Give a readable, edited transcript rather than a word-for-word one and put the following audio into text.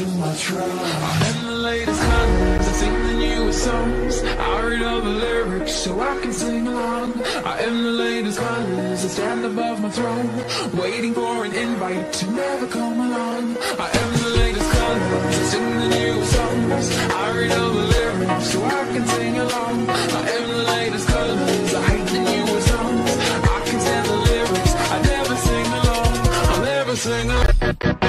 too much wrong. I am the latest colors, I sing the newest songs. I read all the lyrics so I can sing along. I am the latest colors, I stand above my throne, waiting for an invite to never come along. I am the latest colors, I sing the newest songs. I read all the lyrics so I can sing along. I am the latest colors, I hate the newest songs. I can stand the lyrics, I never sing along. I'll never sing along.